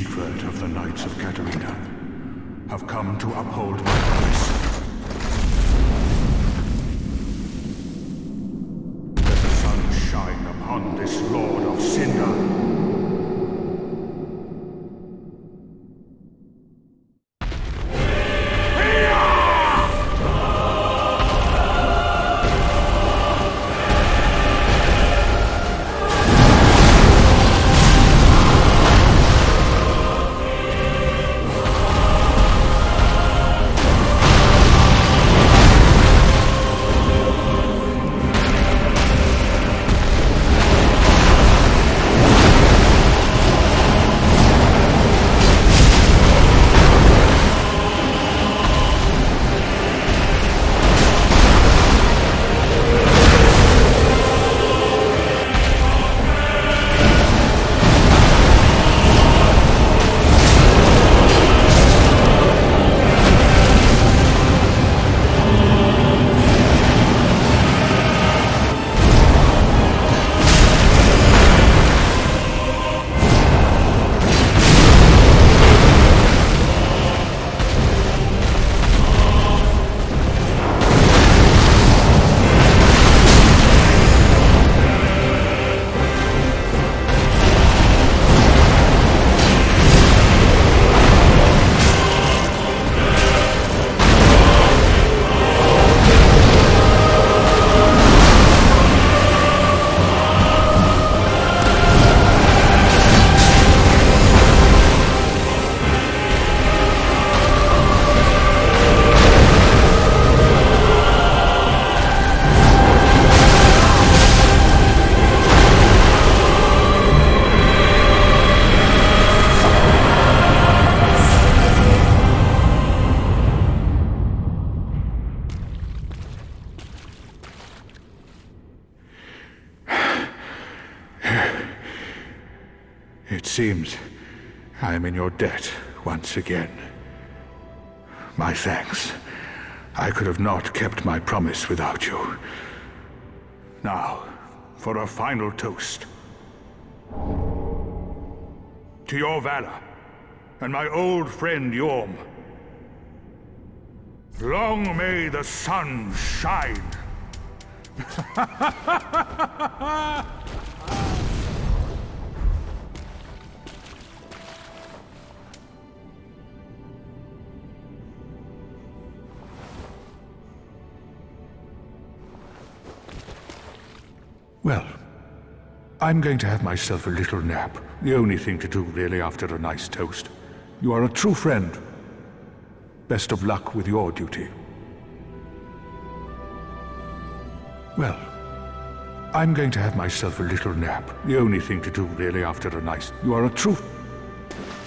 Siegward of the Knights of Katarina, have come to uphold my promise. Let the sun shine upon this Lord of Cinder. It seems I am in your debt once again. My thanks. I could have not kept my promise without you. Now, for a final toast. To your valor, and my old friend Yorm. Long may the sun shine! Well, I'm going to have myself a little nap. The only thing to do, really, after a nice toast. You are a true friend. Best of luck with your duty. Well, I'm going to have myself a little nap. The only thing to do, really, after a nice... You are a true...